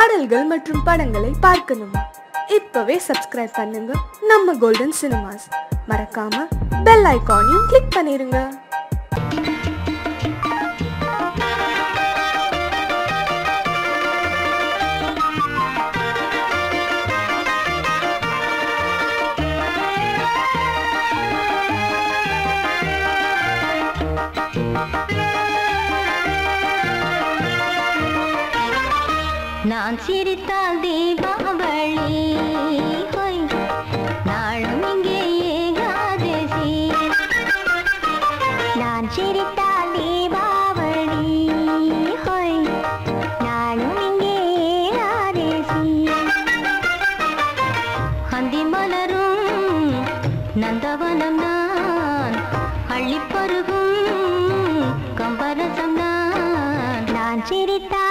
பாடல்கள் மற்றும் படங்களை பார்க்கணுமா? இப்பவே சப்ஸ்கிரைப் பண்ணுங்க நம்ம கோல்டன் சினிமாஸ். மறக்காம பெல் ஐகானையும் கிளிக் பண்ணிருங்க. நான் சிரித்தால் தீபாவளி, நாளும் இங்கே ஏகாதசி. நான் சிரித்தால் தீபாவளி, நாளும் இங்கே ஏகாதசி. அந்தி மலரும் நந்தவனம் நான், அள்ளிப்பருகும் கம்பரசம் நான். நான் சிரித்தால்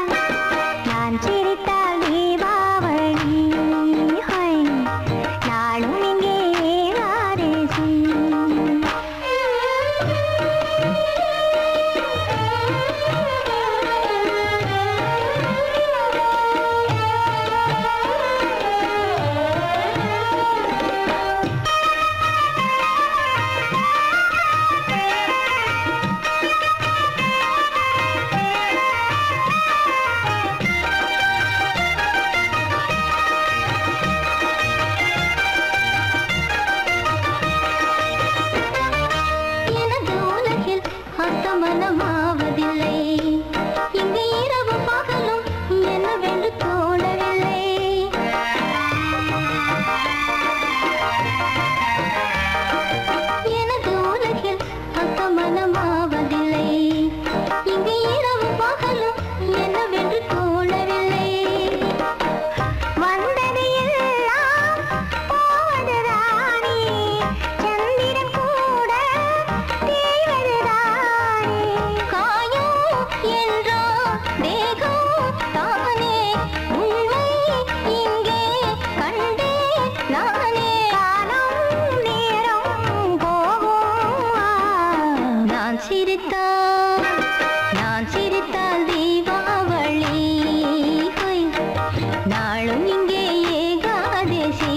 தீபாவளி, நாளும் இங்கே ஏகாதசி. மனமாவதில்லை, இங்கு இரவு பகலும் என்னவென்று தோணவில்லை. எனது உலகில் அர்த்தமனமாவதில்லை, இங்கு இரவு பகலும் என்னவென்று தோணவில்லை. வந்தது எல்லாம் போவது ராணி, சந்திரன் கூட தேவதுதான். என்றோ தேகம் தானே, உண்மை இங்கே கண்டே நானே. காலம் நேரம் போகும், நான் சிரித்தால் தீபாவளி, நாளும் இங்கே ஏகாதசி.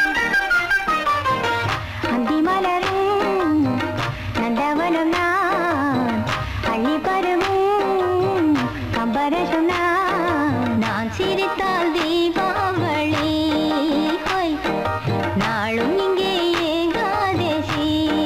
அந்தி மலரும் நந்தவனம் நான், அள்ளிப்பருகும் கம்பரசம் நான். நான் சிரித்தால் தீபாவளி, நாளும் இங்கே ஏகாதசி.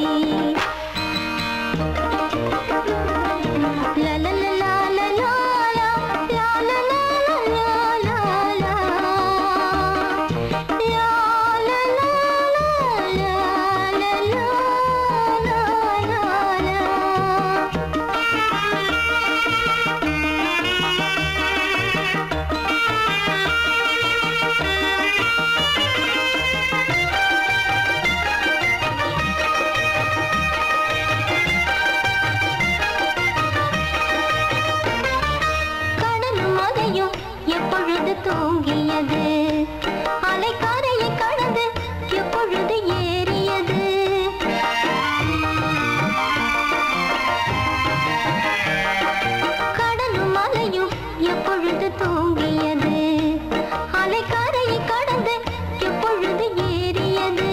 எப்பொழுது தூங்கியது, அலைக்காரையை கடந்து எப்பொழுது ஏறியது. கடலும் மலையும் எப்பொழுது தூங்கியது, அலைக்காரையை கடந்து எப்பொழுது ஏறியது.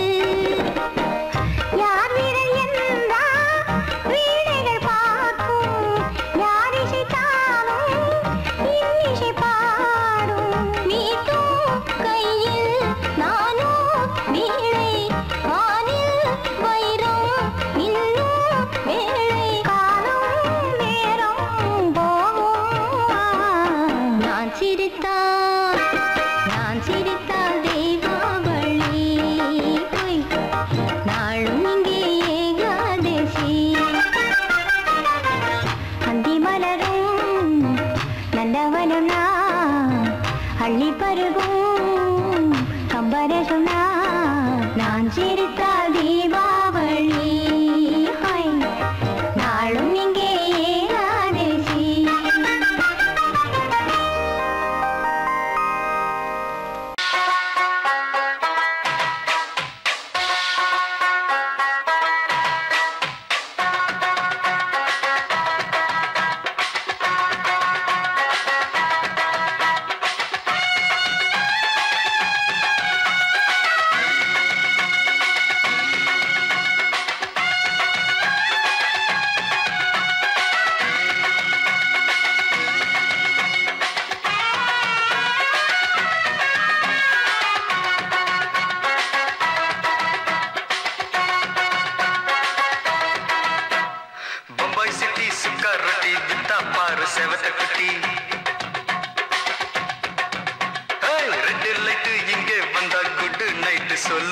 யார் விரல் என்றால் வீணைகள் பார்க்கும், யார் இசைத்தாலும் இன்னிசை பாடும். மீட்டும் கையில் நானோ வீணை, வானில் வைரம் இன்னும் வேளை. காலம் நேரம் போகும், நான் சிரித்தால் தீபாவளி, நாளும் இங்கே ஏகாதசி. அந்தி மலரும் நந்தவனம் நான், அள்ளிப்பருகும் கம்பரசம் நான். நான் சிரித்தால் தீபாவளி, நாளும் இங்கே ஏகாதசி.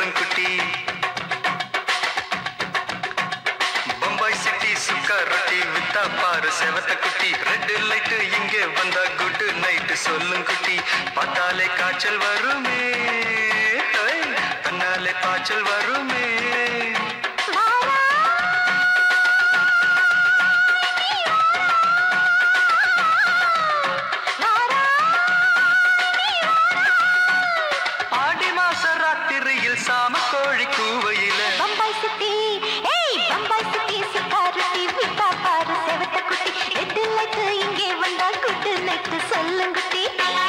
சொல்லும் குட்டி பம்பாய் சிட்டி சுக்கா ரொட்டி வித்தா பாரு செவத்த குட்டி ரெட் லைட் இங்கே வந்தா குட் நைட் சொல்லும் குட்டி பார்த்தாலே காய்ச்சல் வருமே கண்ணாலே பாய்ச்சல் வருமே சாம கோழி கூவையில பம்பாய் சிட்டி பம்பாய் சிட்டி சிக்காரட்டி விட்டா பாரு செவத்த குட்டி ரெட் லைட் இங்கே வந்தா குட் நைட் சொல்லும் குட்டி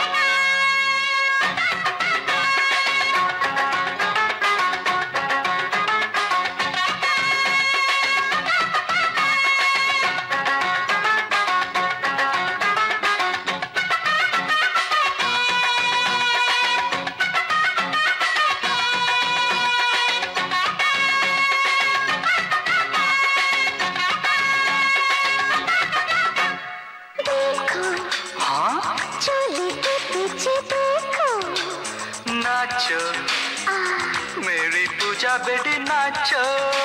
नाचो मेरी पूजा बेटी नाचो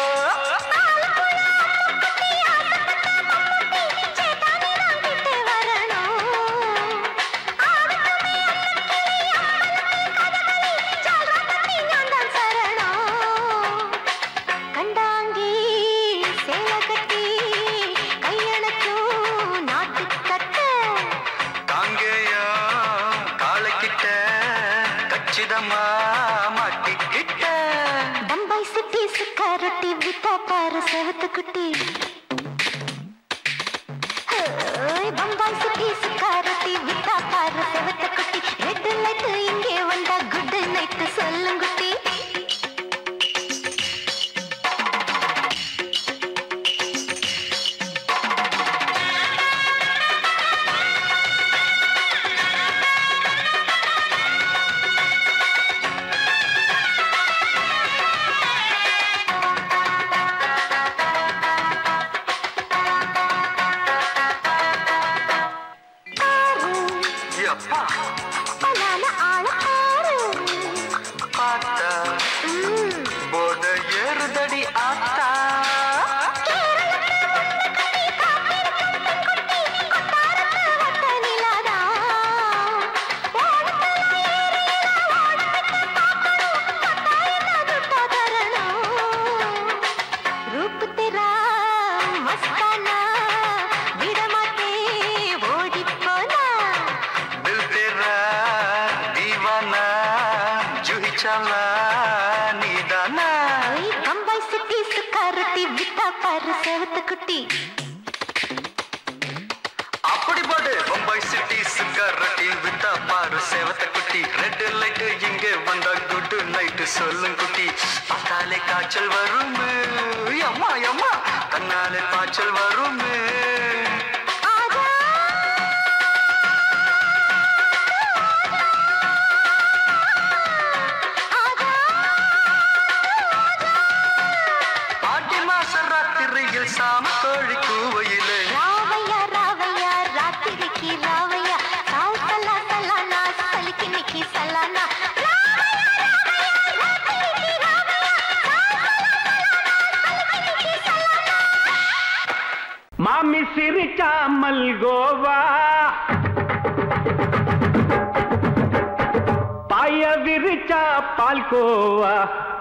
பம்பாய் சிட்டி சிக்காரட்டி விட்டா பாரு செவத்த குட்டி பம்பாய் சிட்டி சிக்காரட்டி விட்டா பாரு செவத்த குட்டி ரெட் லைட் இங்கே வந்தா குட் நைட் சொல்லும் குட்டி போட ஏறுதடி ஆத்தா रूप तेरा मस्ताना विडमाते ओडी पोना दिल तेरा दीवाना जूही चला नीदाना बम्बई सिटी सुखारती विता पर सेवत कुटी அப்படி போடு பம்பாய் சிட்டி சிக்காரட்டி வித்தா பாரு சேவத்த குட்டி ரெட் லைட் இங்கே வந்தா குட் நைட் சொல்லும் குட்டி பார்த்தாலே காய்ச்சல் வருமே அம்மா அம்மா கண்ணாலே பாய்ச்சல் வருமே ஆடி மாச ராத்திரியில் சாம கோழி கூவையிலே ராவையா ராவையா ராத்திரிக்கு ராவையா சாவு சலா சலானா சலிக்கு நிக்கி சலானா மாமி சிரிச்சா மல்கோவா பாய விரிச்சா பால்கோவா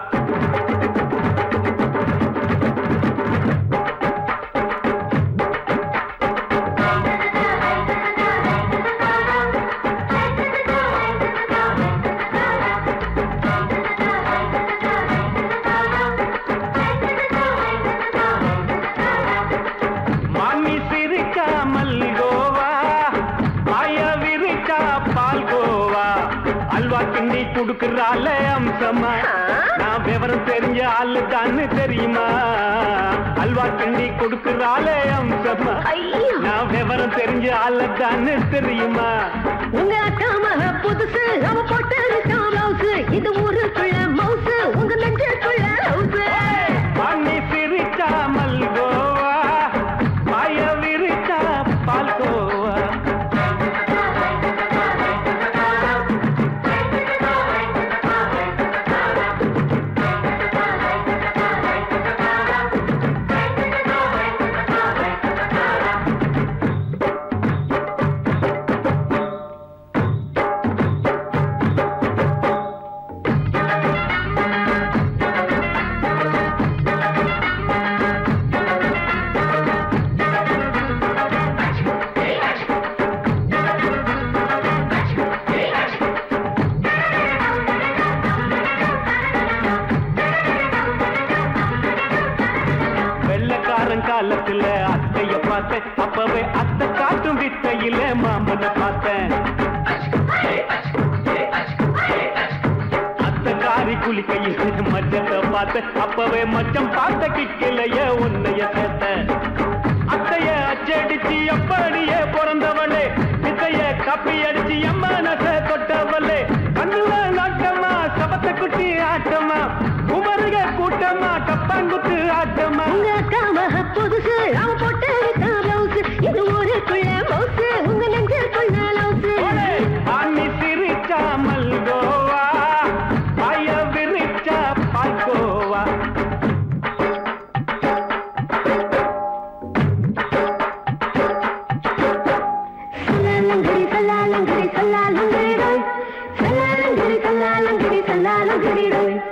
மாமி சிரிச்சா மல்கோவா பாய விரிச்சா பால்கோவா அல்வா கிண்டி குடுக்கறால அம்சமா நான் விவரம் தெரிஞ்ச ஆளு தான்னு தெரியுமா அல்வா கிண்டி குடுக்கறால அம்சமா நான் விவரம் தெரிஞ்ச ஆளு தான்னு தெரியுமா உங்க அக்கா மக புதுசு அவ போட்டு மவுசு இது ஊருக்குள்ள மவுசு உங்க நெஞ்சுக்குள்ள ஹவுசு மாமி சிரிச்சா மல்கோவா பாய விரிச்சா பால்கோவா கையில் மச்சத்தை பார்த்த அப்பவே மச்சம் பார்த்த கிக்கலைய உன்னைய சேர்த்த அத்தைய அச்சடிச்சு அப்படியே பிறந்தவளே வித்தைய கப்பி அடிச்சு எம்மனச தொட்டவளே கண்ணுல நாட்டமா சபத்த குட்டி ஆட்டமா குமருக கூட்டமா கப்பாங்குத்து ஆட்டமா உங்க அக்காம புதுசு அவன் போட்டு பிளவுஸ் இது ஊருக்குள்ள மவுசு உங்க நெஞ்சுக்குள்ள லவுசு ஆனி சிரிச்சா மல்கோவா பாய விரிச்சா பால்கோவா சல்லாலங்கடி சல்லாலங்கடி சல்லாலங்கடி சல்லாலங்கடி சல்லாலங்கடி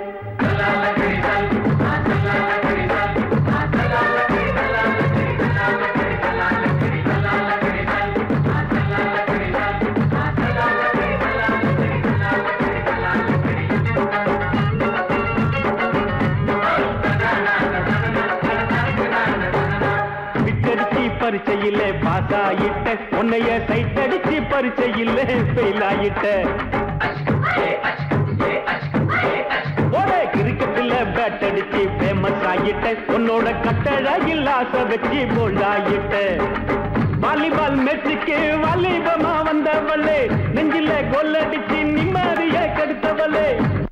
பரிச்சையில பாஸ் ஆயிட்ட உன்னைய சைட் அடிச்சு பரிச்சையில ஃபெயில் ஆயிட்ட கிரிக்கெட்ல பேட் அடிச்சு ஃபேமஸ் ஆயிட்ட உன்னோட கட்டழகில் ஆசை வச்சு போல்ட் ஆயிட்ட வாலிபால் மேட்சுக்கு வாலிபமா வந்தவளே நெஞ்சில கோல் அடிச்சு நிம்மதிய கெடுத்தவளே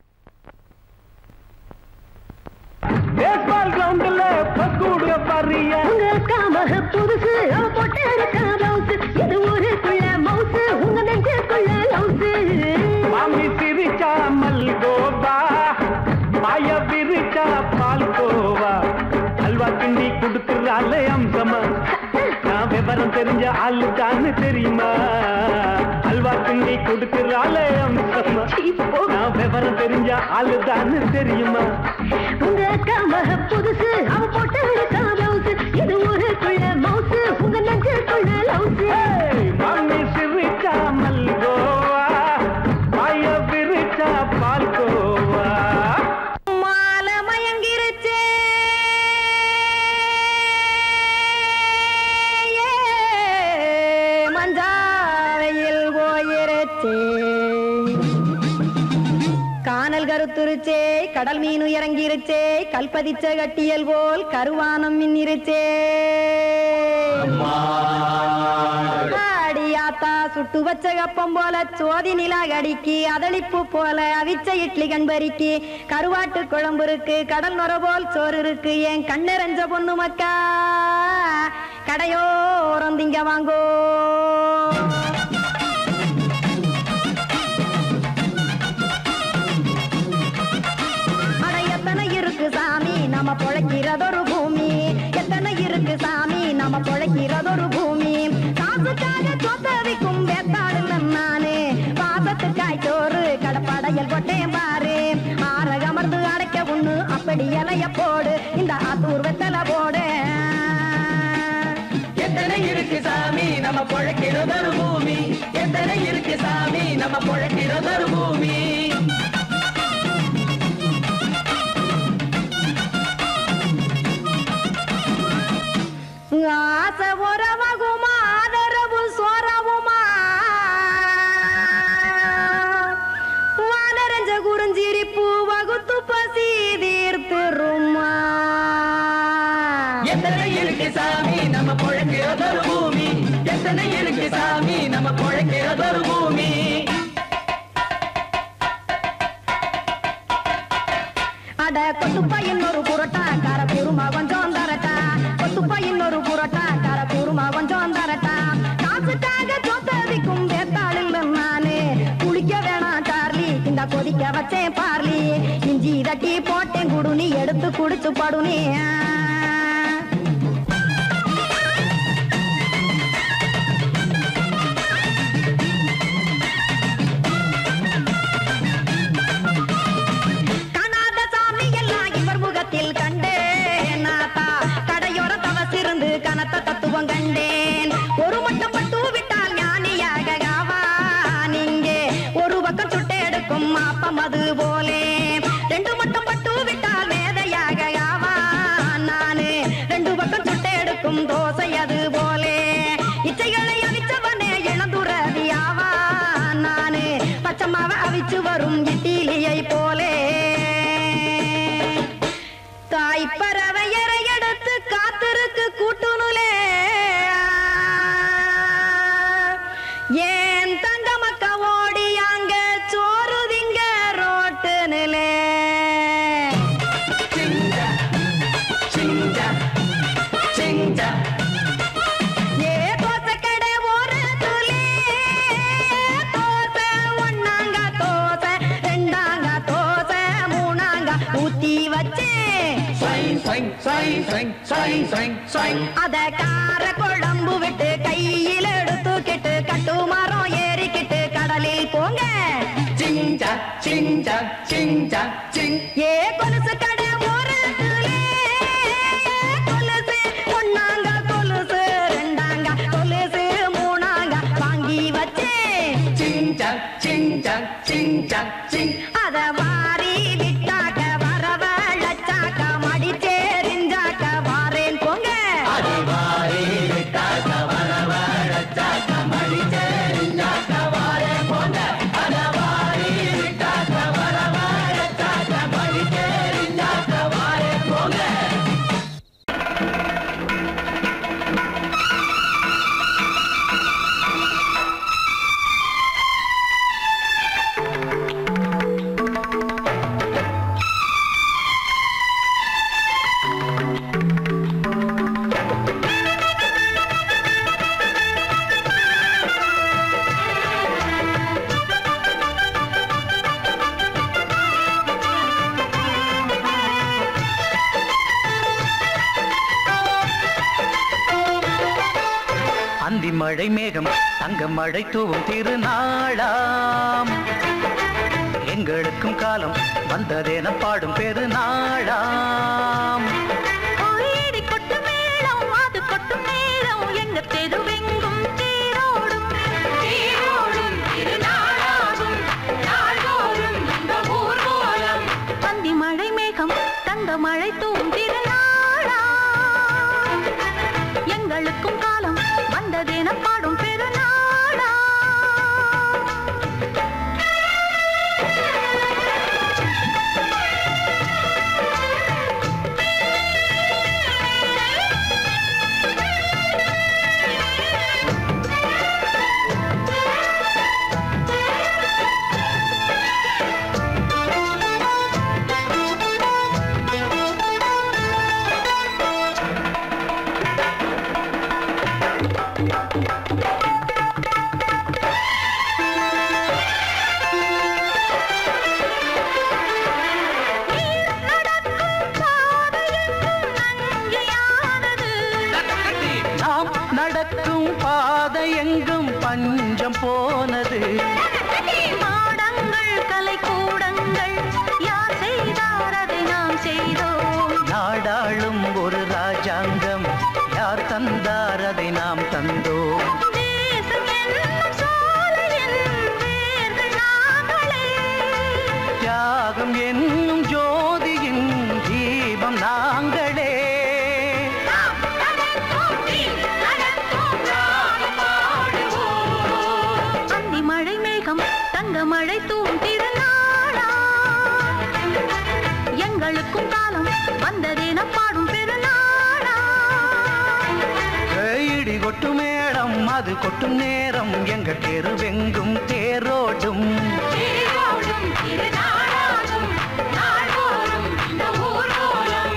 பேஸ்பால் கிரவுண்ட்ல பக்கூட பாரியா உங்க காமக புதுசு அவ போட்டு பிளவுஸ் இது ஊருக்குள்ள மவுசு உங்க நெஞ்சுக்குள்ள லவுசு மாமி சிரிச்சா மல்கோவா பாய விரிச்சா பால்கோவா அல்வா கிண்டி கொடுக்குறாள் அம்சமா நான் விவரம் தெரிஞ்ச ஆளுதான்னு தெரியுமா அல்வா கிண்டி கொடுக்குறாள் அம்சமா நான் விவரம் தெரிஞ்ச ஆளுதான்னு தெரியுமா உங்க காமக புதுசு அவ போட்டு பிளவுஸ் இது ஊருக்குள்ள மவுசு உங்க நெஞ்சுக்குள்ள லவுசு மாமி சிரிச்சா மல்கோவா பாய விரிச்சா பால்கோவா மாலை மயங்கிருச்சே மஞ்சாவையில் போயிருச்சே கானல் கருத்துருச்சே கடல் மீன் இறங்கிருச்சே கல்பதிச்ச கட்டியல் போல் கருவானம் மின்னிருச்சே ஆடியாத்தா சுட்டு வச்ச கப்பம் போல சோதி நிலா கடிக்கு அதளிப்பு போல அவிச்ச இட்லி கண்பறிக்கு கருவாட்டு குழம்பு இருக்கு கடல் நுர போல் சோறு இருக்கு என் கண்ணெரஞ்ச பொண்ணு மக்கா கடையோரம் திங்க வாங்கோ சாமி நம்ம பொழைக்கிறதொரு பூமி எத்தனை இருக்கு சாமி நம்ம பொழைக்கிறதொரு பூமி காசுக்காக சொத்தவிக்கும் வேத்தாடு நானு பாசத்துக்காய் சோறு கடப்படையல் கொட்டேன் பாரு ஆற அமர்ந்து அடைக்க ஒண்ணு அப்படி இலைய போடு இந்த ஆத்தூர் வெத்தலை போடு எத்தனை இருக்கு சாமி நம்ம பொழைக்கிறதொரு பூமி எத்தனை இருக்கு சாமி நம்ம பொழைக்கிறதொரு பூமி ஆசை உறவகுமா ஆதரவு சோறவுமா வானரஞ்ச குறிஞ்சிரிப்பு வகுத்து பசி தீர்த்துருமா எத்தனை இருக்கு சாமி நம்ம பொழைக்கிறதொரு பூமி எத்தனை இருக்கு சாமி நம்ம பொழைக்கிறதொரு பூமி அட கொத்துப்பா இன்னொரு புரோட்டா கார குருமா கொஞ்சம் தரட்டா கொத்துப்பா இன்னொரு புரோட்டா கார குருமா கொஞ்சம் தரட்டா காசுக்காக சொத்தவிக்கும் வேத்தாளில் நானு குளிக்க வேணாம் சார்லி இந்த கொதிக்க வச்சேன் பார்லி இஞ்சி தட்டி போட்டேன் குடுனி எடுத்து குடிச்சு படுனி தத்துவம் கண்டேன் ஒரு மட்டம் பட்டு விட்டால் ஞானியாக நீங்கே ஒரு பக்கம் சுட்டு எடுக்கும் மாப்பம் அது போலே ரெண்டு மட்டம் பட்டு விட்டால் மேதையாக நானு ரெண்டு பக்கம் சுட்டு எடுக்கும் தோசை அது போலே இச்சைகளை அவிச்சவனே இளந்துறவியாவா நானு பச்சமாவ அவிச்சு வரும் இட்டிலியை போலே அத கார குழம்பு விட்டு கையில் எடுத்துக்கிட்டு கட்டு மரம் ஏறிக்கிட்டு கடலில் போங்க ஏ கொலுசு கடை ஓரத்திலே கொலுசு ஒன்னாங்க கொலுசு ரெண்டாங்க கொலுசு மூணாங்க வாங்கி வச்சேன் அத வாரி விட்டாக்க வரவழைச்சாக்க மடிச்சேரிஞ்சாக்க வாரேன் போங்க அந்தி மழை மேகம் தங்க மழை தூவும் திருநாளாம் எங்களுக்கும் காலம் வந்ததென பாடும் பெருநாளாம் கொட்டு மேளம் அது கொட்டும் நேரம் எங்க தெருவெங்கும் தேரோடும் திருநாளாகும் நாள்தோறும் இந்த ஊர்வலம் அந்தி மழை மேகம் தங்க மழை தூவும் திருநாளாம் எங்களுக்கும் காலம் வந்ததென பாடும் பெருநாளா நடக்கும் பாதை எங்கும் பஞ்சம் போனது மாடங்கள் கலை கூடங்கள் யார் செய்தார் அதை நாம் செய்தோம் நாடாளும் ஒரு ராஜாங்கம் யார் தந்தார் அதை நாம் தந்தோம் தேசம் என்னும் சோலையின் வேர்கள் நாங்களே தியாகம் என்னும் ஜோதியின் தீபம் நாங்களே அந்தி மழை மேகம் தங்க மழை தூவும் திருநாளா எங்களுக்கும் காலம் வந்ததென பாடும் பெருநாளா இடி கொட்டும் மேடம் அது கொட்டும் நேரம் எங்க தெருவெங்கும் தேரோடும் திருநாளாகும் நாள்தோறும் இந்த ஊர்வலம்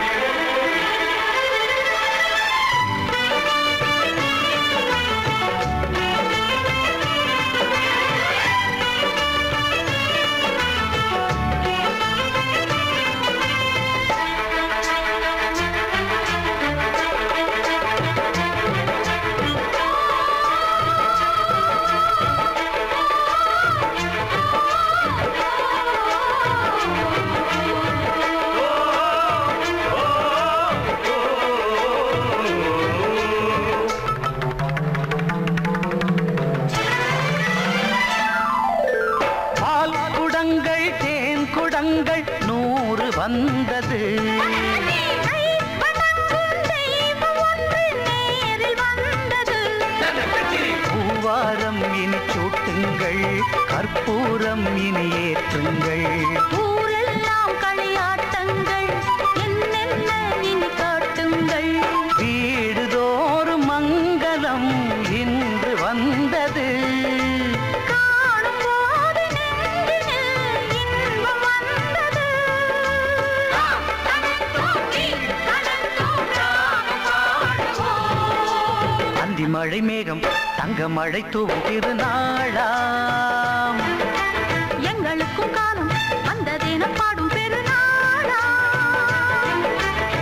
குடங்கள் 100 வந்தது பூவாரம் இனி சூட்டுங்கள் கற்பூரம் இனி ஏற்றுங்கள் ஊரெல்லாம் களியாட்டங்கள் என்னென்ன இனி காட்டுங்கள் வீடுதோறும் மங்களம் இன்று வந்தது மழை மேகம் தங்க மழை தூவும் திருநாளாம் எங்களுக்கும் காலம் வந்ததென பாடும் பெருநாளா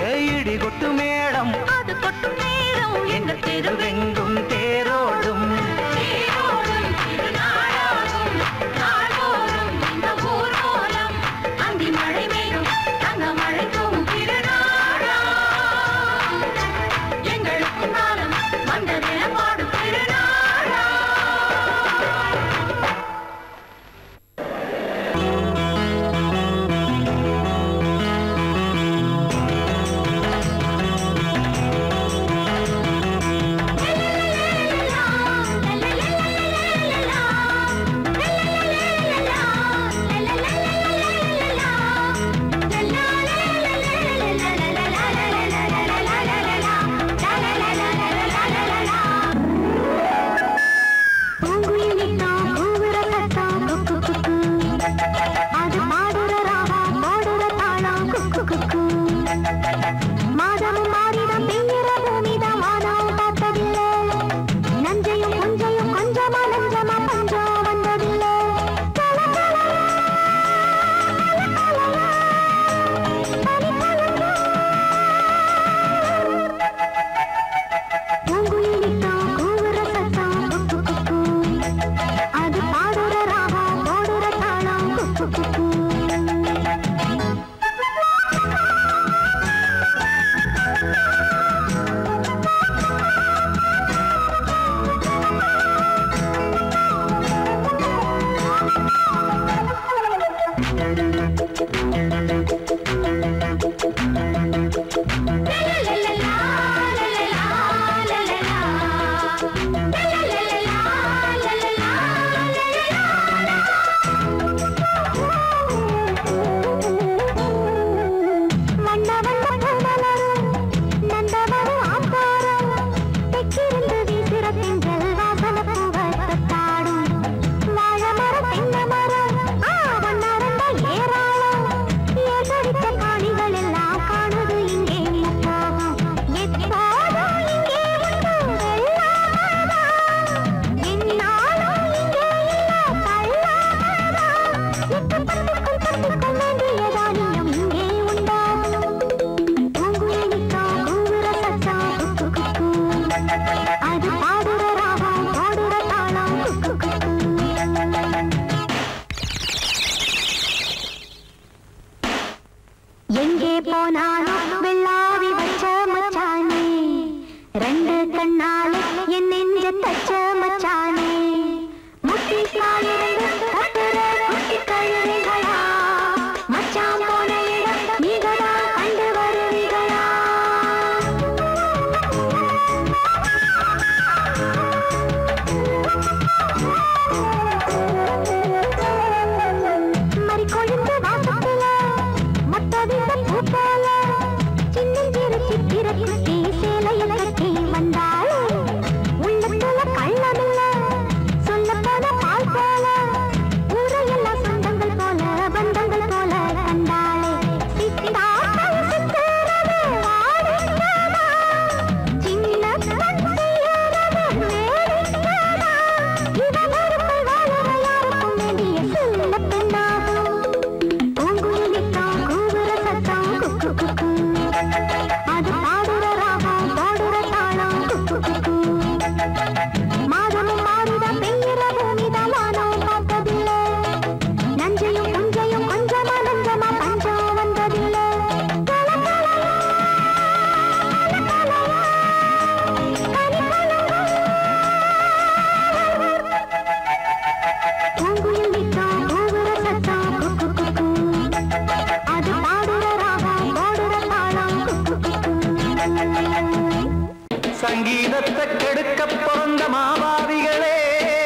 சங்கீதத்தை கெடுக்க பிறந்த மாபாவிகளே,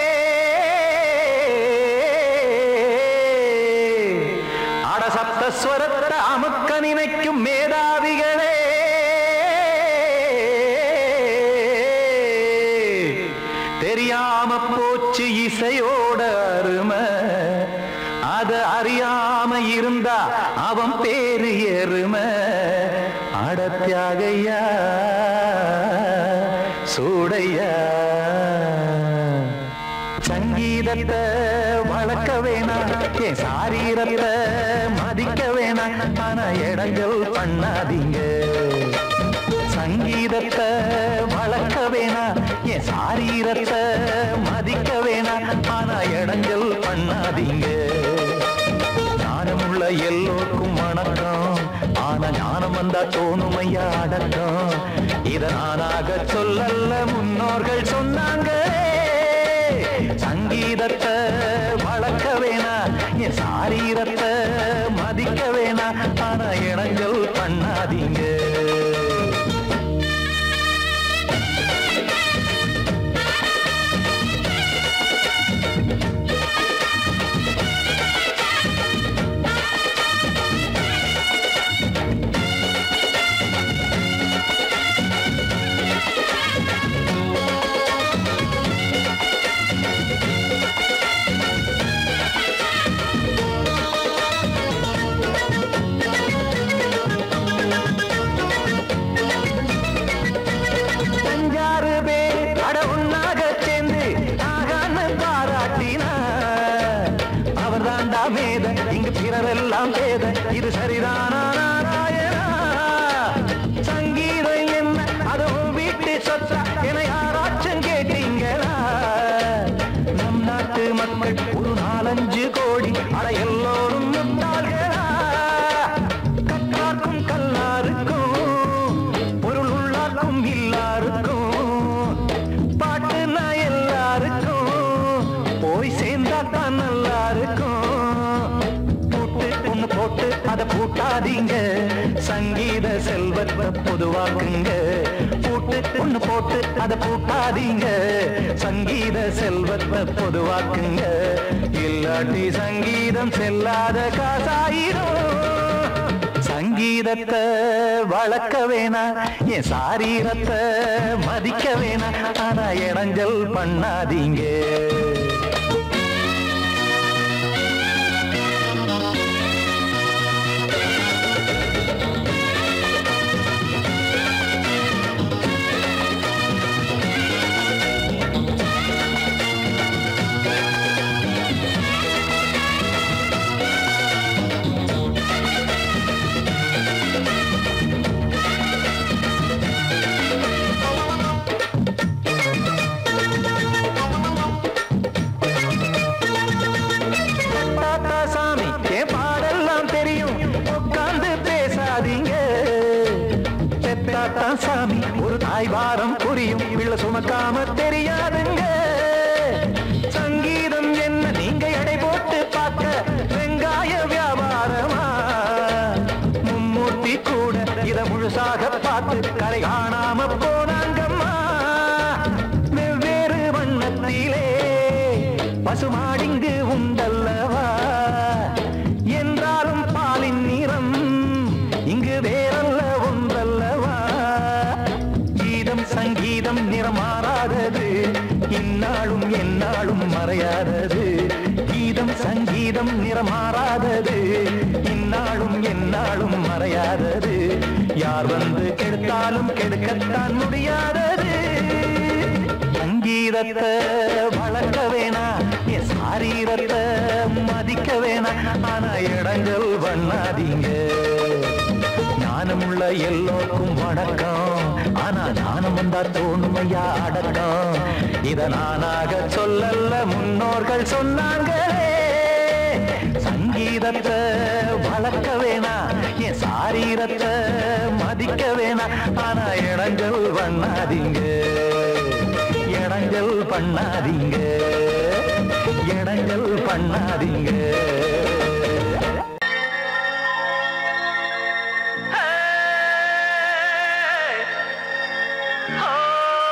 அடசப்தஸ்வரத்தை அமுக்க நினைக்கும் மேதாவிகளே, தெரியாம போச்சு இசையோட அருமை, அத அறியாம இருந்தா அவன் பேரு எருமை. அடத்தியாகையா சூடையா, சங்கீதத்தை வளர்க்க வேணாம், என் சாரீரத்தை மதிக்க வேணாம், ஆனா இடங்கள் பண்ணாதீங்க. சங்கீதத்தை வளர்க்க வேணாம், என் சாரீரத்தை மதிக்க வேணாம், ஆனா இடங்கள் பண்ணாதீங்க. ஞானமுள்ள எல்லோருக்கும் வணக்கம், ஆனா ஞானம் வந்தா தோணுமையா அடக்கம். இத நானாக சொல்லல்ல, முன்னோர்கள் சொன்னாங்க. சங்கீதத்தை வளர்க்க வேணா, என் சாரீரத்தை மதிக்க வேணா, ஆனா இடங்கள் பண்ணாதீங்க. இங்கு பிறரெல்லாம் பேத, இது சரிதானா நாராயணா? சங்கீதம் என்ன அதுவும் வீட்டு சொத்தா என யாராச்சும் கேட்டீங்களா? நம் நாட்டு மக்கள் ஒரு 4-5 கோடி, அட எல்லோரும் முட்டாள்களா? கற்றார்க்கும் கல்லாருக்கும் பொருள் உள்ளார்க்கும் இல்லாருக்கும் பாட்டுனா எல்லாருக்கும் போய் சேர்ந்தா தான் நல்லா இருக்கும். போட்டு அதை பூட்டாதீங்க, சங்கீத செல்வத்தை பொதுவாக்குங்க. ஒண்ணு போட்டு அதை பூட்டாதீங்க, சங்கீத செல்வத்தை பொதுவாக்குங்க. இல்லாட்டி சங்கீதம் செல்லாத காசாயிரும். சங்கீதத்தை வளர்க்க வேணா, என் சாரீரத்தை மதிக்க வேணா, ஆனா இடைஞ்சல் பண்ணாதீங்க. சாமி ஒரு தாய் வாரம் புரியும், பிள்ளை சுமக்காம தெரியாதுங்க. சங்கீதம் என்ன நீங்க எடை போட்டு பார்க்க வெங்காய வியாபாரமா? மும்மூர்த்தி கூட இத முழுசாக பார்த்து கரை காணாம போனாங்கம்மா. வெவ்வேறு வண்ணத்திலே பசுமாடிங்கு உண்டல்லவா? என்றாலும் பாலின் நிறம் இங்கு வேறல்ல ஒன்றல்லவா? சங்கீதம் நிறமாறாதது, இந்நாளும் எந்நாளும் மறையாதது. கீதம் சங்கீதம் நிறமாறாதது, இந்நாளும் எந்நாளும் மறையாதது. யார் வந்து கெடுத்தாலும் கெடுக்கத்தான் முடியாதது. சங்கீதத்தை வளர்க்க வேணா, என் சாரீரத்தை மதிக்க வேணா, ஆனா இடங்கள் பண்ணாதீங்க. ஞானமுள்ள எல்லோருக்கும் வணக்கம், ஆனா ஞானம் வந்தா தோணுமையா அடக்கம். இத நானாக சொல்லல்ல, முன்னோர்கள் சொன்னாங்களே. சங்கீதத்தை வளர்க்க வேணா, என் சாரீரத்தை மதிக்க வேணா, ஆனா இடங்கள் பண்ணாதீங்க. இடங்கள் பண்ணாதீங்க, இடங்கள் பண்ணாதீங்க. Oh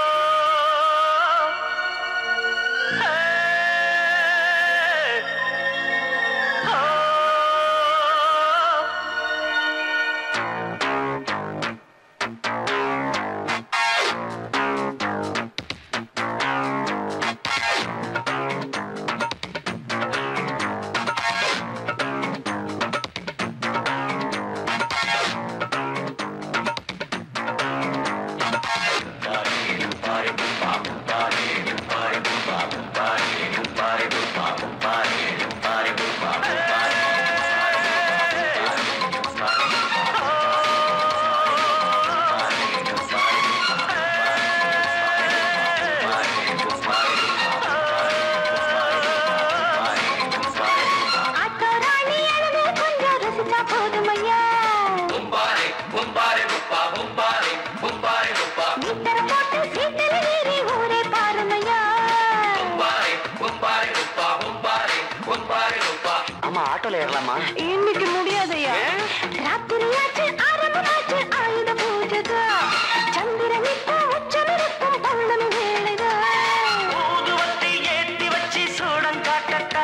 அம்மா ஆட்டோல ஏறலாமா? இன்னைக்கு முடியாதையா? ராத்திரியாச்சு ஆரம்பமாச்சு ஆயுத பூஜைதா. சந்திரனுக்கு உச்சமிருக்கும் பௌர்ணமி வேளைதா. ஊதுவத்தி ஏத்தி வச்சு சூடம் காட்டட்டா.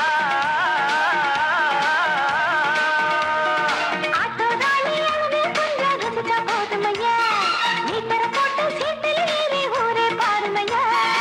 ஆட்டோதானி அவனே கொஞ்சம் ரசிச்சா போதுமையா. நீ பெற போட்டு சீட்டில் ஏறி ஊரே பாருமையா.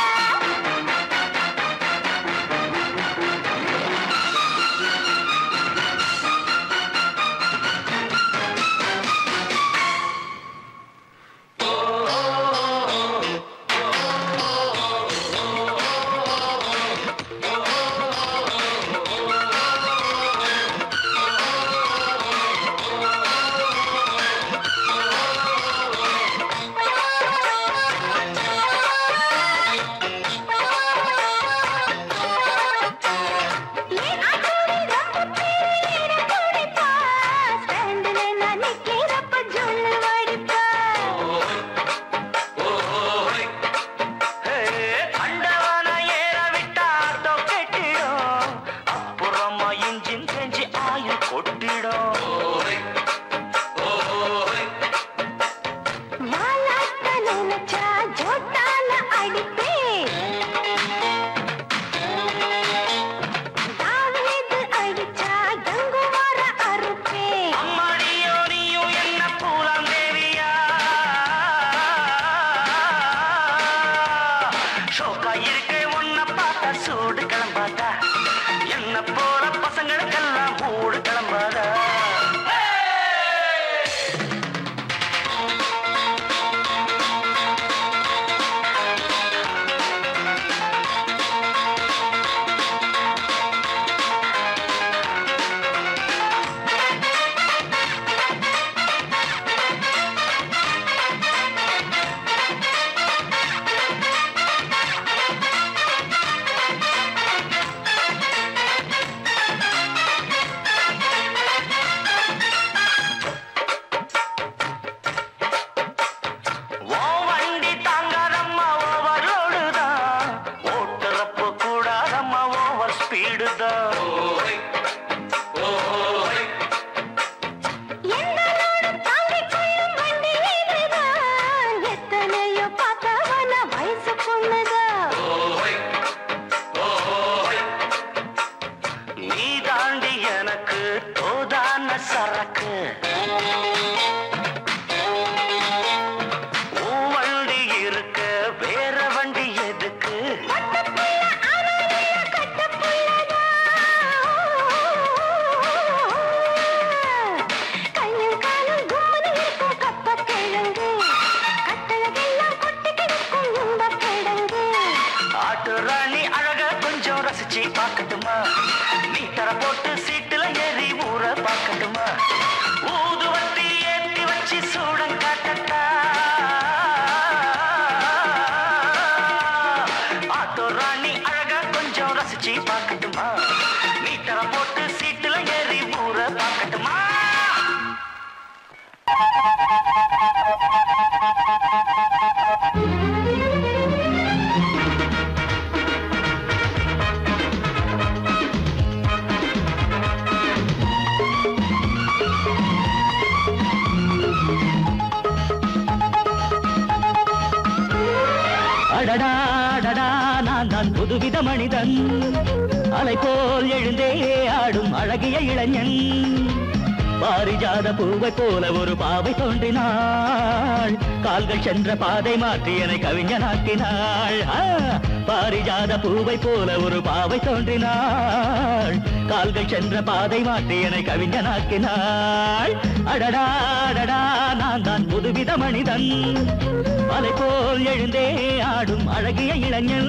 புதுவித மனிதன் அலை போல் எழுந்தே ஆடும் அழகிய இளைஞன் பாரிஜாத பூவை போல ஒரு பாவை தோன்றினாள் கால்கள் சென்ற பாதை மாற்றி என்னை கவிஞனாக்கினாள் பாரிஜாத பூவை போல ஒரு பாவை தோன்றினாள் கால்கள் சென்ற பாதை மாற்றி என்னை கவிஞனாக்கினாள் அடடா அடடா நான் தான் புதுவித மனிதன் அலை போல் எழுந்தே ஆடும் அழகிய இளைஞன்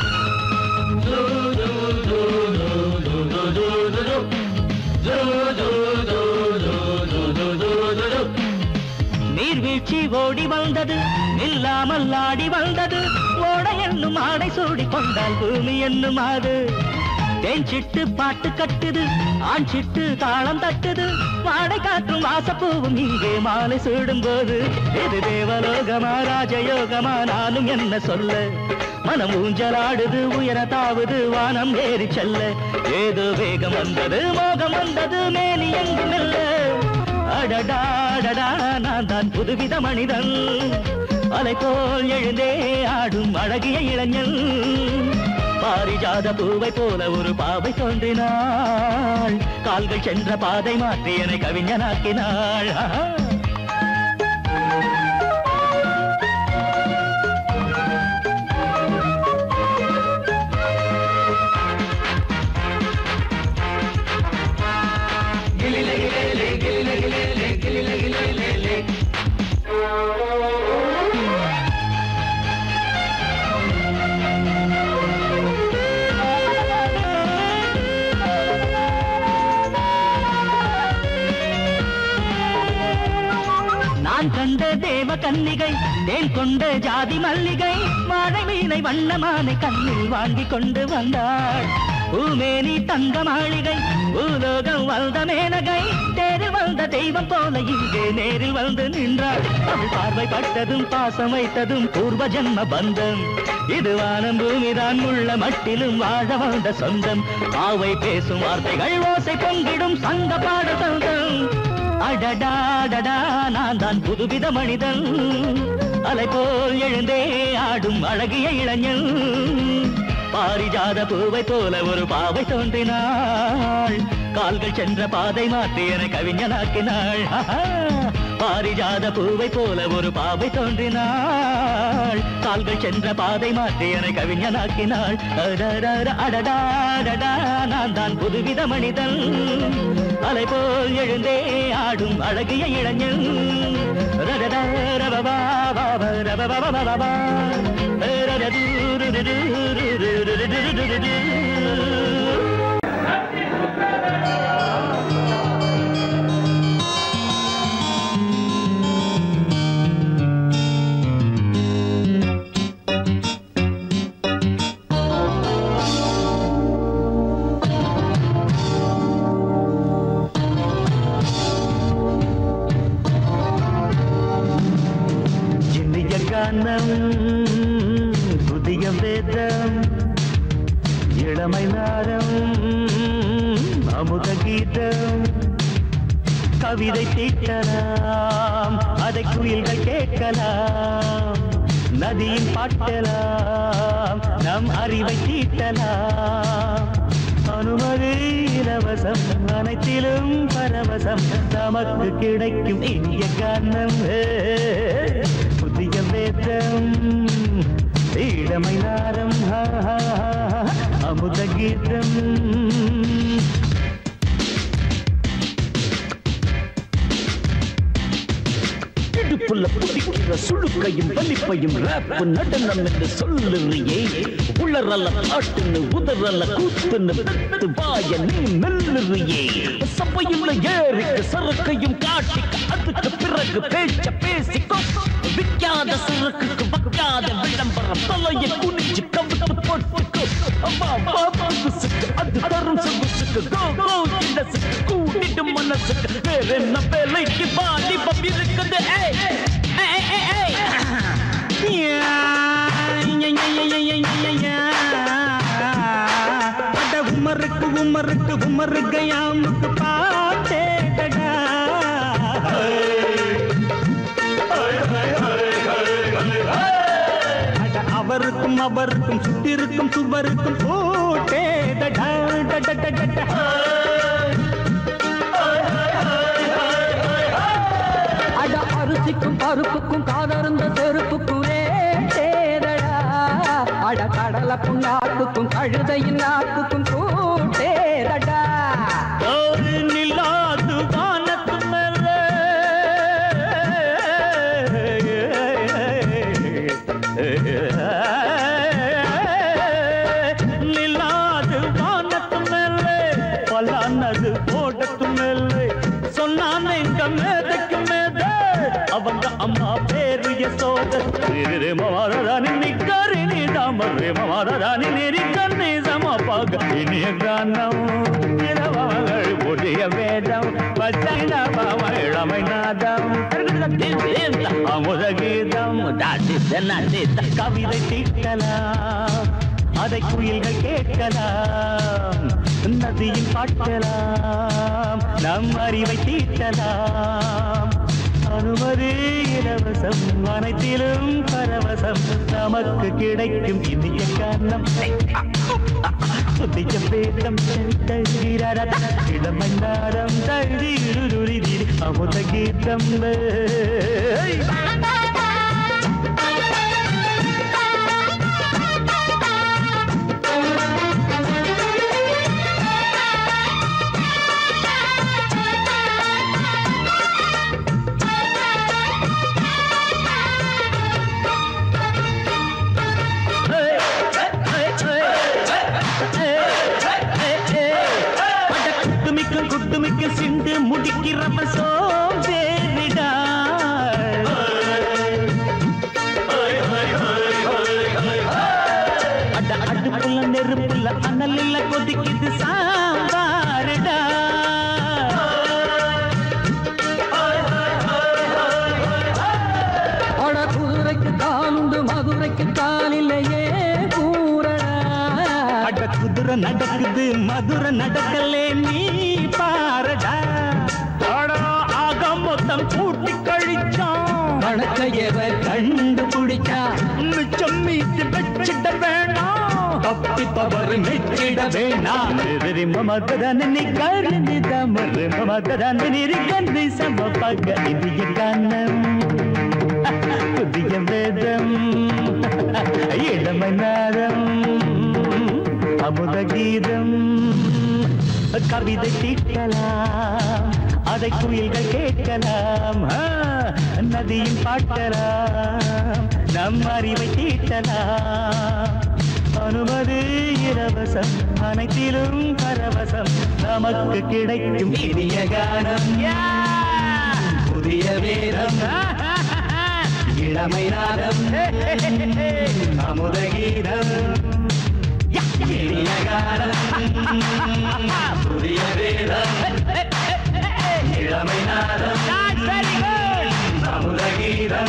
do நீர்வீழ்ச்சி ஓடி வந்தது இல்லாமல் ஆடி வந்தது ஓட என்னும் ஆடை சூடி கொண்டால் பூமி என்னும் ஆடு தேன் சிட்டு பாட்டு கட்டுது ஆண் சிட்டு தாளம் தட்டுது வாடை காற்றும் வாசப்பூவும் இங்கே மாலை சூடும் போது இது தேவலோகமா ராஜயோகமா நானும் என்ன சொல்ல மனம் ஊஞ்சலாடுது உயர தாவது வானம் ஏறி செல்ல ஏதோ வேகம் வந்தது மோகம் வந்தது மேனி எங்கும் இல்ல அடடாடடா நான் தான் புதுவித மனிதன் அலை போல் எழுந்தே ஆடும் அழகிய இளைஞன் பாரிஜாத பூவை போல ஒரு பாவை தோன்றினாள் கால்கள் சென்ற பாதை மாற்றி என்னை கவிஞனாக்கினாள் கண்ட தேவ கன்னிகை தேன் கொண்ட ஜாதி மல்லிகை வாழை மீனை வண்ணமானை கண்ணில் வாங்கி கொண்டு வந்தாள் பூமேனி தங்க மாளிகை பூலோகம் வந்த மேனகை தேரில் வந்த தெய்வம் போல இங்கே நேரில் வந்து நின்றாள் அவள் பார்வை பட்டதும் பாசம் வைத்ததும் பூர்வ ஜென்ம பந்தம் இது வானம் பூமிதான் உள்ள மட்டிலும் வாழ வந்த சொந்தம் பாவை பேசும் வார்த்தைகள் ஓசை பொங்கிடும் சங்க பாட சொந்தம் அடடாடடா நான் தான் புதுவித மனிதன் அலை போல் எழுந்தே ஆடும் அழகிய இளைஞன் பாரிஜாத பூவை போல ஒரு பாவை தோன்றினாள் கால்கள் சென்ற பாதை மாற்றி என கவிஞனாக்கினாள் பாரிஜாத பூவை போல ஒரு பாவை தோன்றினாள் கால்கள் சென்ற பாதை மாற்றி என கவிஞனாக்கினாள் அடடாடடா நான் தான் புதுவித மனிதன் அலை போல் எழுந்தே ஆடும் அழகிய இளைஞன் புதிய வேதம் இளமை நாரம் அமுத கீதம் கவிதை தீட்டலாம் அதை குயில்கள் கேட்கலாம் நதியின் பாட்டலாம் நம் அறிவை தீட்டலாம் அனுமதி இலவசம் அனைத்திலும் பரவசம் நமக்கு கிடைக்கும் இனிய காரணம் புதிய வேதம் இளமை நாரம் அமுத கீதம் இடுப்புள்ள புதிக்கிற சுழுக்கையும் வலிப்பையும் ரேப்பு நடனம் என்று சொல்லுறியே உளறல பாட்டுன்னு உதறல கூத்துன்னு பெத்து வாய நீ மெல்லுறியே சபையுள்ள ஏறிக்கு சரக்கையும் காட்டிக்க அதுக்கு பிறகு பேச்ச பேசிக்கோ விக்காத சரக்குக்கு வக்காத விளம்பரம் தலையை குனிஞ்சு கவிட்டு போட்டுக்கோ புதுசுக்கு அது தரும் சொகுசுக்கு கோ இலசுக்கு கூட்டிட்டு மனசுக்கு வேற என்ன வேலைக்கு வாலிபம் இருக்குது உமருக்கு உமருக்கு உமருக்கு யாமுக்கு பாட்டேடா அவருக்கும் அவருக்கும் சுட்டிருக்கும் சுவருக்கும் போட்டேடா அட அரிசிக்கும் பருப்புக்கும் காதருந்த செருப்புக்கும் ரேடா அட கடலை புண்ணாக்குக்கும் கழுதையின் நாக்குக்கும் கூட்டேடா ஒரு நிலாது வானத்து மேல நிலாது வானத்து மேல பலானது போடத்து மேல சொன்னான் எங்க மேதைக்கு மேத அவங்க यशोद रे मवादानी निकरे नि दामरे मवादानी निरिकन्ने समपग इनिय गानम निरवमगळ पुदिय वेदम पचैना बावळमैनादम அமுத கீதம் கவிதை தீட்டலாம் அதை குயில்கள் கேட்கலாம் நதியில் பாட்டலாம் நம் அறிவை தீட்டலாம் அனுமதி இலவசம் அனைத்திலும் பரவசம் நமக்கு கிடைக்கும் இனிய காரணம் புதிய வேதம் இடமன்னாரம் தழுதி அமுத கீதம் குட்டுமிக்க சிண்டு முடிக்கிறப்ப சோம்பேறிடா அடுப்புள்ள நெருப்புள்ள அனலில் கொதிக்குது சாம்பாருடா அட குதிரைக்கு காலுண்டு மதுரைக்கு காலில்லையே கூறடா அட குதிரை நடக்குது மதுரை நடக்கலே நீ பாரடா ஆக மொத்தம் கூட்டி கழிச்சான் கணக்கையவ கண்டுபிடிச்சா மிச்சம் மீட்டு வச்சிட வேணாம் தப்பி தவறு மெச்சிட வேணாம் மமதனி கருணி தமறு மமதனி கண்ணி சமபக இந்திய கானம் புதிய வேதம் இளமை நாதம் அமுத கீதம் கவிதை தீட்டலாம் அதை குயில்கள் கேட்கலாம் நதியில் பாட்டலாம் நம் அறிவை தீட்டலாம் அனுமதி இலவசம் அனைத்திலும் பரவசம் நமக்கு கிடைக்கும் இனிய கானம் புதிய வேதம் இளமை நாதம் அமுத கீதம் இனிய கானம் புதிய வேதம் இளமை நாதம் அமுத கீதம்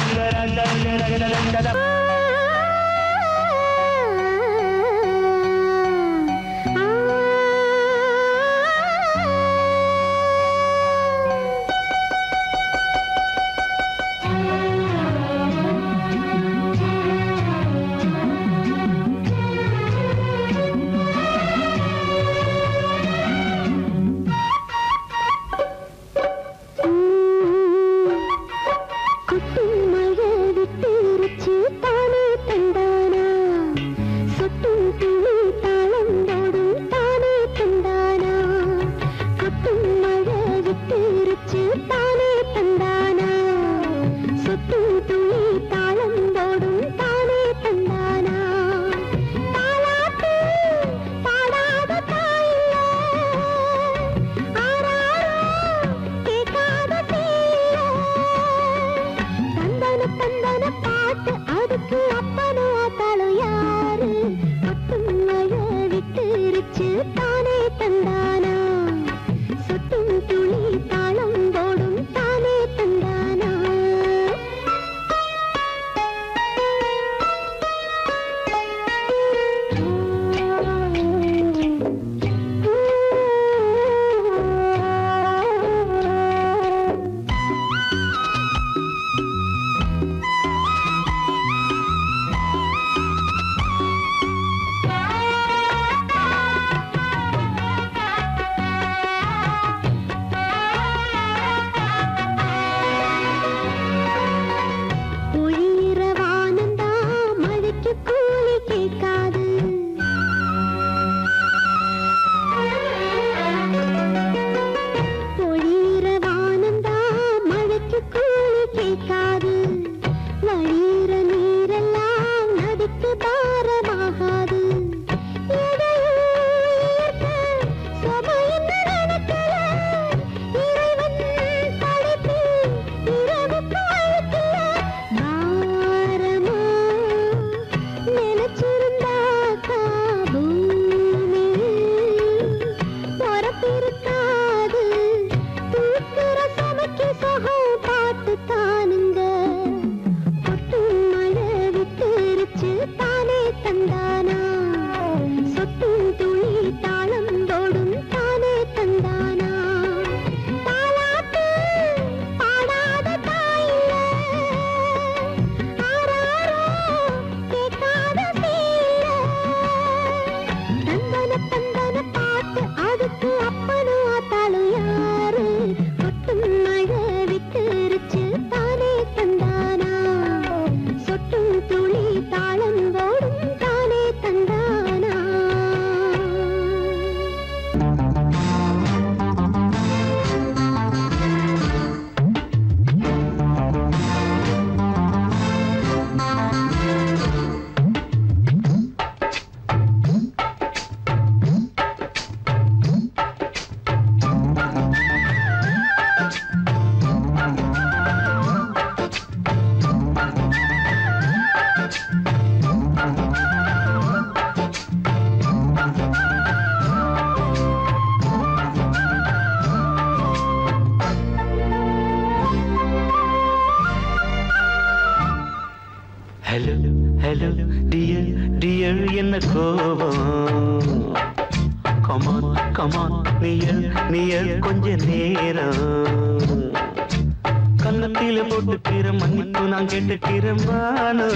ஹலோ டியர் டியர் என்ன கோபம் கமான் கமான் நியர் கொஞ்ச நேரம் கன்னத்தில போட்டுக்கிற மன்னிப்பு நான் கேட்டுக்கிறேன் வானு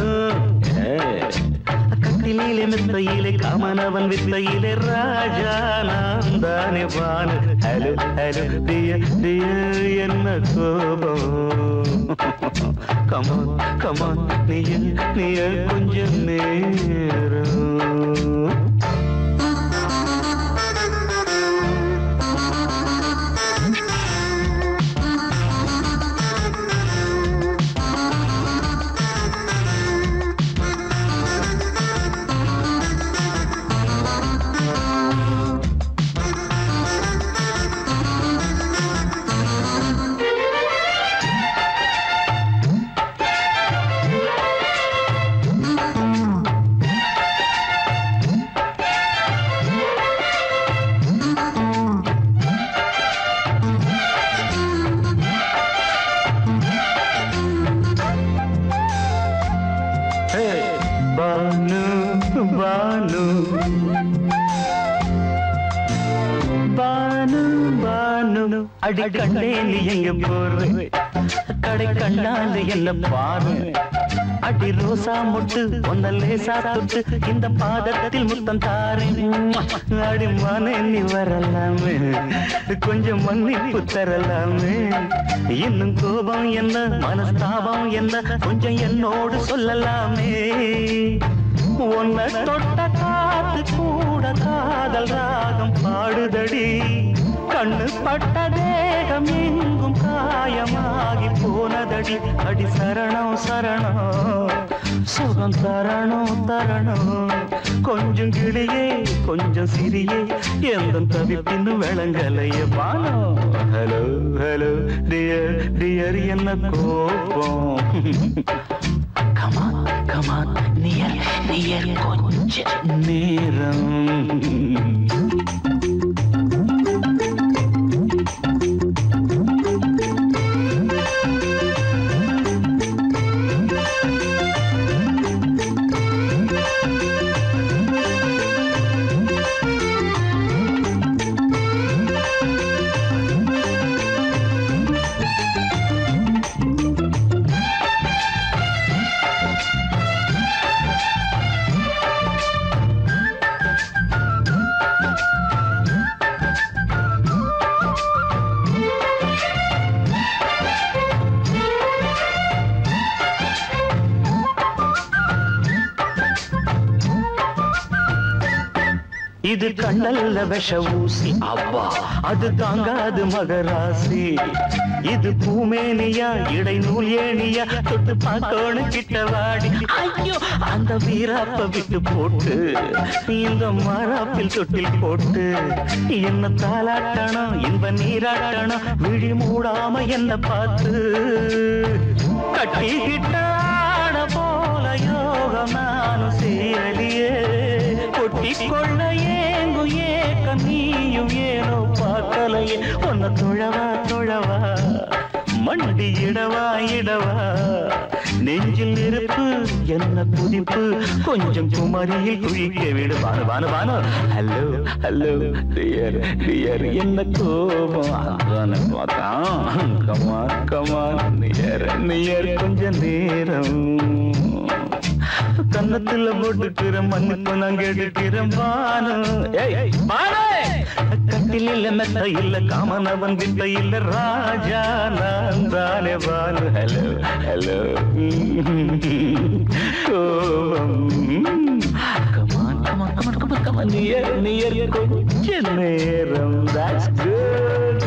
கட்டிலே மெத்தையிலே காமனவன் வித்தையிலே ராஜா நான் தானே வானு ஹலோ ஹலோ டியர் டியர் என்ன கோபம் கமான் கமான் நியர் கொஞ்ச நேரம் அடி கண்டே நீ எங்க போற கடை கண்டாந்து என்ன பாரு அடி ரோசா முட்டு ஒன்ன லேசா தொட்டு இந்த பாதத்தில் முத்தம் தாரேன் அடி மானே நீ வரலாமே கொஞ்சம் மன்னிப்பு தரலாமே இன்னும் கோபம் என்ன மனஸ்தாபம் என்ன கொஞ்சம் என்னோடு சொல்லலாமே உன்னை தொட்ட காத்து கூட காதல் ராகம் பாடுதடி கண்ணு பட்ட தேகம் எங்கும் காயமாகி போனதடி அடி சரணம் சரணம் சுகம் தரணும் தரணும் கொஞ்சம் கிளியே கொஞ்சம் சிறியே எந்த தவிப்பின்னு விளங்கலைய Bhanu hello hello dear dear என்ன கோபம் கமான் கமான் நியர் நியர் கொஞ்ச நேரம் இது கண்ணல்ல விஷ ஊசி அவ்வா அது தாங்காது மகராசி இது பூமேனியா இடை நூல் ஏனியா தொட்டு பார்த்தோன்னு கிட்ட வாடி ஐயோ அந்த வீராப்ப விட்டு போட்டு இந்த மாறாப்பில் தொட்டில் போட்டு என்ன தாளாட்டணும் இன்ப நீராட்டணும் விழி மூடாம என்ன பார்த்து கட்டிக்கிட்டாட போல யோகம் நானும் சேரலியே கொட்டி கொள்ள ஏங்கு ஏக்க நீயும் ஏனோ பார்க்கலையே உன்னை தொழவா தொழவா மண்டி இடவா இடவா நெஞ்சில் நெருப்பு என்ன புதிப்பு கொஞ்சம் குமரியில் குழிக்க விடு Bhanu Bhanu Bhanu hello hello dear dear என்ன கோபம் அதான பார்த்தான் கமான் கமான் நியர் நியர் கொஞ்ச நேரம் கன்னத்துல போட்டுக்கிற மன்னிப்பு நான் கேட்டுக்கிறேன் பானு கட்டில் இல்ல மெத்த இல்ல காமனவன் வித்த இல்ல ராஜா நான் தானே Bhanu hello hello come on come on come on come on come on near near கொஞ்ச நேரம் that's good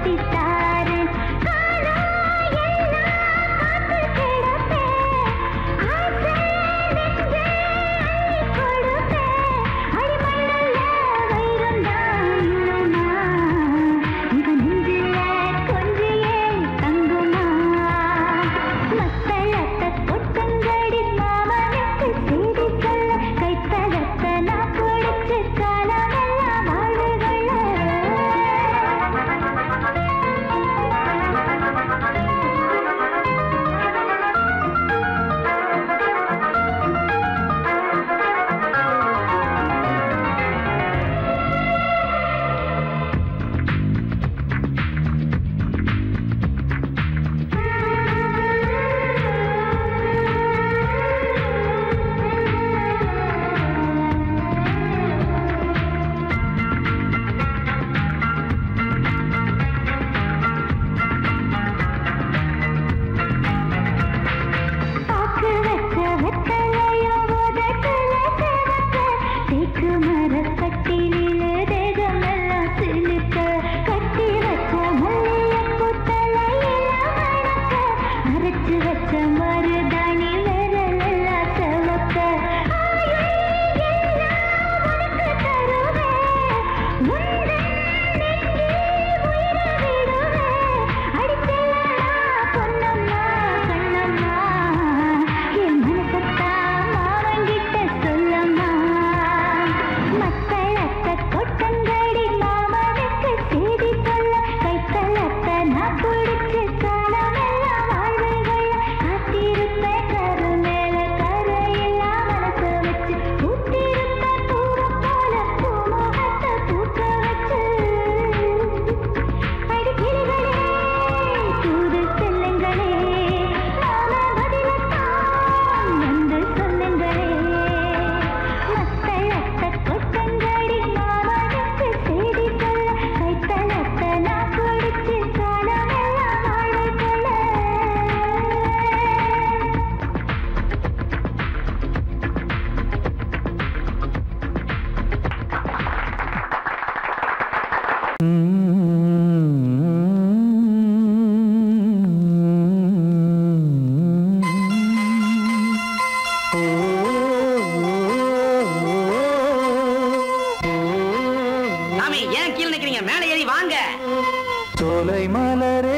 சோலை மலரே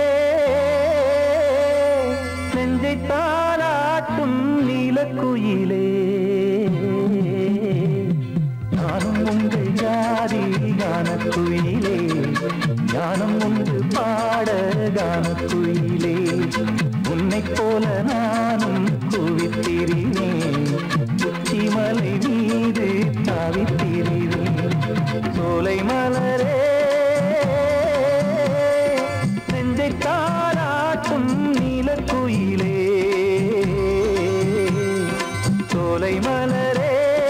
நெஞ்சை தாலாட்டும் நீலக்குயிலே நானும் உங்கள் ஜாதி கானக்குயிலே ஞானம் ஒன்று பாட கானக்குயிலே உன்னைப் போல நானும் குவித்திரினேன் உச்சிமலை மீது தாவித்திரினேன் சோலை மலரே நெஞ்சை தாலாட்டும் நீலக்குயிலே சோலை மலரே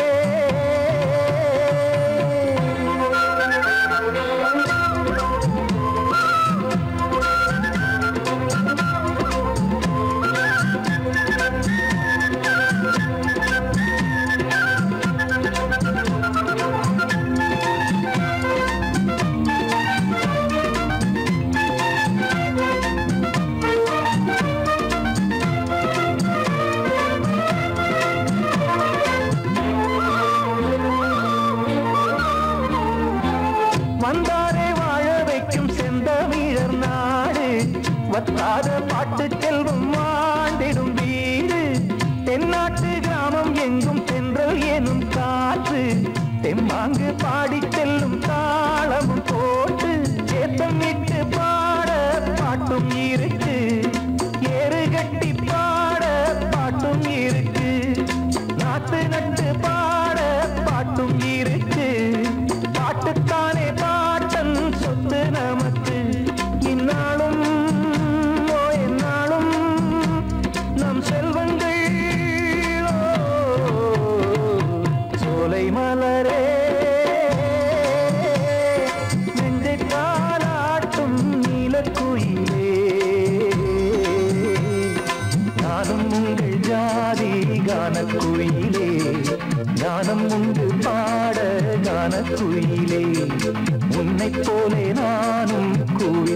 வந்தாரே வாழ வைக்கும் செந்தமிழர் நாடு வத்தாத பாட்டு செல்வம் வாழ்ந்திடும் வீடு தென்னாட்டு கிராமம் எங்கும் சென்றல் எனும் காற்று தெம்மாங்கு பாடி செல்லும் தாளமும் போட்டு ஏத்தமிட்டு பாட பாட்டும் இருக்கு ஏறு கட்டி பாட பாட்டும் இருக்கு நாட்டு நட்டு பாட பாட்டும் இருக்கு பாட்டுத்தானே பாட்டன் சொத்து நமக்கு இந்நாளும் எந்நாளும் நம் செல்வங்கள் சோலை மலரே நெஞ்சை தாலாட்டும் நீலக்குயிலே நானும் உங்கள் ஜாதி கானக்குயிலே ஞானம் உண்டு பாட கானக்குயிலே உன்னைப் போலே நானும் கூவி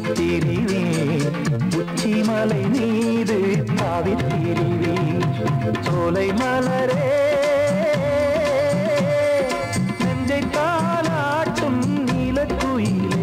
உச்சிமலை மீது தாவித் திரிவேன் சோலை மலரே நெஞ்சை தாலாட்டும் நீலக்குயிலே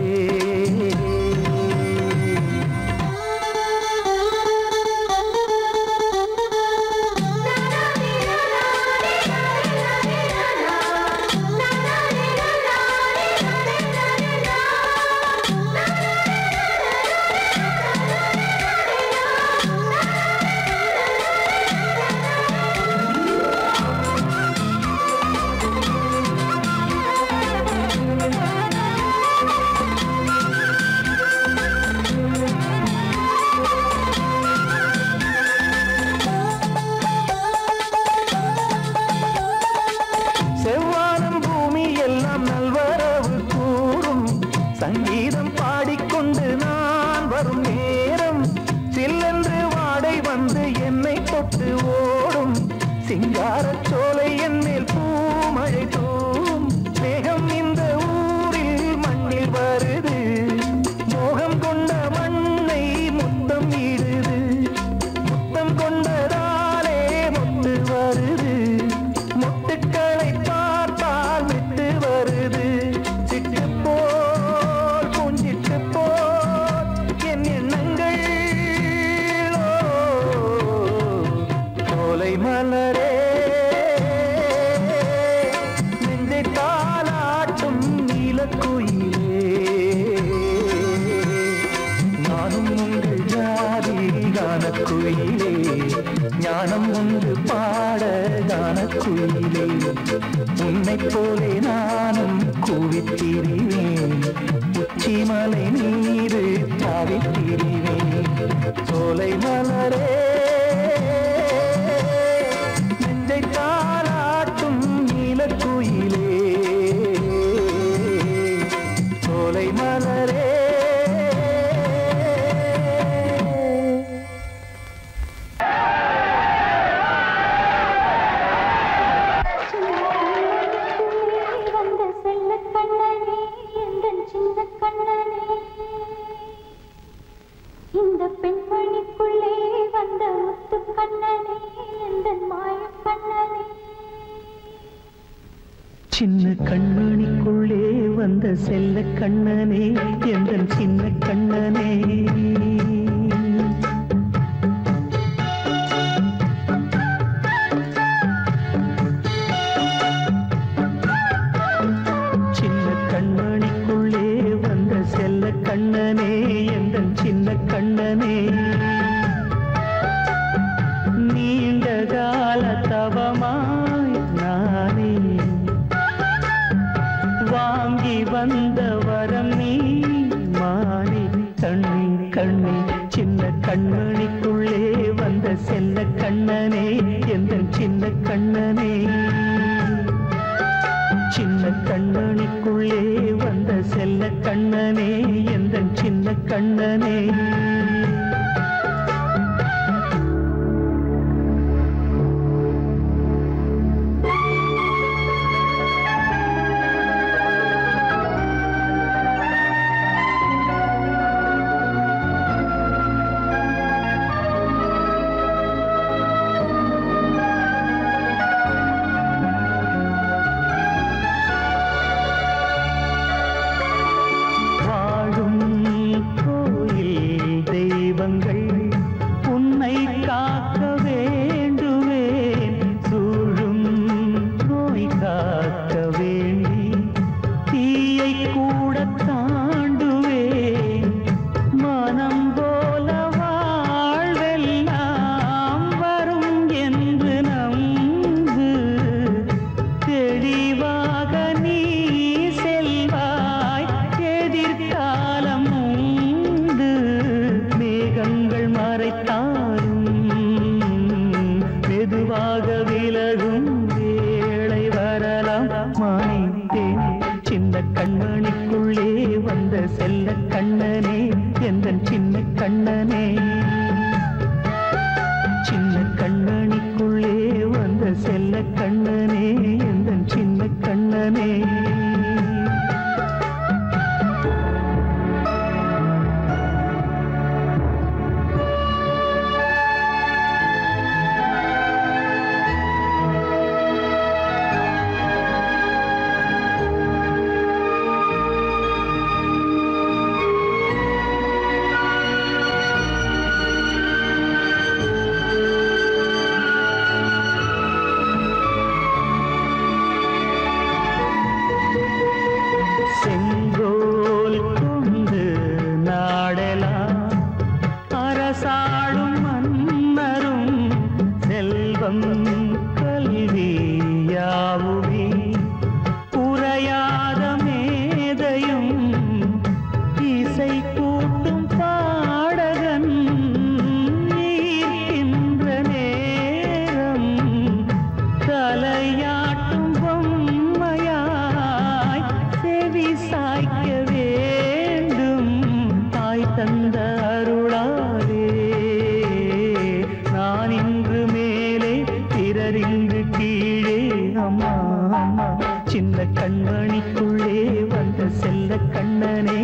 சங்கீதம் பாடிக்கொண்டு நான் வரும் நேரம் சில்லென்று வாடை வந்து என்னை தொட்டு ஓடும் சிங்காரச் சோலை என் மேல் பூமழை தூவும் மேகம் இந்த ஊரில் மண்ணில் வருது மோகம் கொண்ட மண்ணை முத்தம் இடுது முத்தம் கொண்டதாலே முத்து வருது முத்துக்களை பார்த்தால் விட்டு வருது சிட்டு போ மலரே நெஞ்சை தாலாட்டும் நீலக்குயிலே நானும் உங்கள் ஜாதி கானக்குயிலே ஞானம் ஒன்று பாட கானக்குயிலே உன்னைப் போலே நானும் கூவித்திரிவேன் உச்சிமலை நீரு தாவித்திரிவேன் சோலை மலரே தாலாட்டும் நீலக்குயிலே சோலை மலரே வந்த செல்ல கண்ணனே எந்தன் சின்ன கண்ணனே இந்த பெண்மணிக்குள்ளே வந்த முத்து கண்ணனே எந்தன் மாய கண்ணனே சின்ன கண்மணிக்குள்ளே வந்த செல்ல கண்ணனே எந்தன் சின்ன கண்ணனே சின்ன கண்மணிக்குள்ளே வந்த செல்ல கண்ணனே எந்தன் சின்ன கண்ணனே நீண்ட கால தவமாய் நானே வாங்கி வந்த வரம் நீ மாறி கண்ணி கண்ணி சின்ன கண்மணிக்குள்ளே வந்த செல்ல கண்ணனே எந்தன் சின்ன கண்ணனே சின்ன கண்மணிக்குள்ளே வந்த செல்ல கண்ணனே எந்தன் சின்ன கண்ணனே உன்னை காக்க வேண்டுவேன் சூழும் நோய் காக்க வேண்டி தீயை கூட தாண்டுவேன் மனம் போல வாழ்வெல்லாம் வரும் என்று நம்பு தெளிவாக நீ செல்வாய் எதிர்காலம் உண்டு மேகங்கள் மறைத்தாலும் மெதுவாக விலகும் வேளை வரலாம் மானித்தேன் சின்ன கண்மணிக்குள்ளே வந்த செல்ல கண்ணனே எந்தன் சின்ன கண்ணனே சின்ன கண்மணிக்குள்ளே வந்த செல்ல கண்ணனே எந்தன் சின்ன கண்ணனே தந்த அருளாலே நான் இன்று மேலே பிறரின்று கீழே அம்மா அம்மா சின்ன கண்மணிக்குள்ளே வந்த செல்ல கண்ணனே